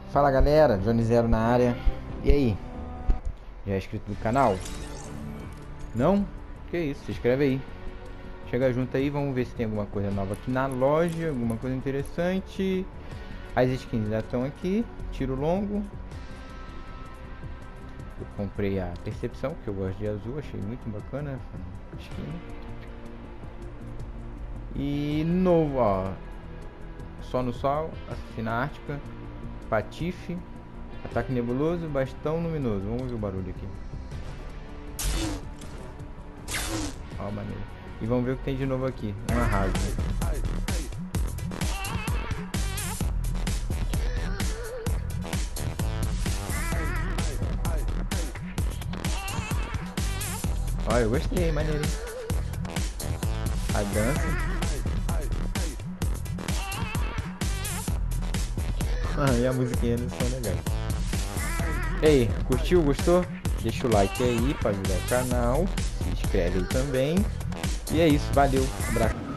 Fala galera, Johnny Zero na área. E aí? Já é inscrito no canal? Não? Que isso, se inscreve aí. Chega junto aí, vamos ver se tem alguma coisa nova aqui na loja, alguma coisa interessante. As skins já estão aqui, tiro longo. Eu comprei a Percepção, que eu gosto de azul, achei muito bacana a skin. E novo, ó. Só no Sol, Assassina Ártica, Patife, Ataque Nebuloso, Bastão Luminoso. Vamos ver o barulho aqui. Ó, maneiro. E vamos ver o que tem de novo aqui. Um arraso. Ó, eu gostei, maneiro. A dança. E a musiquinha do som legal. E aí, curtiu? Gostou? Deixa o like aí para ajudar o canal. Se inscreve aí também. E é isso, valeu, abraço.